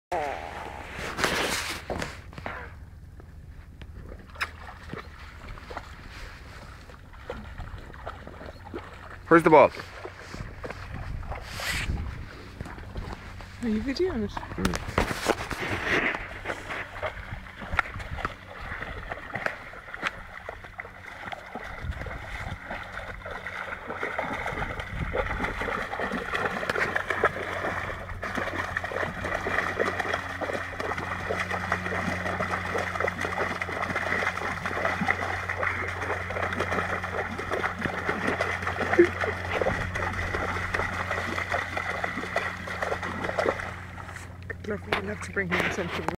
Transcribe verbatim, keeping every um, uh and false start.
Where's the ball? Are you videoing it? Mm. Look, we'll have to bring him something.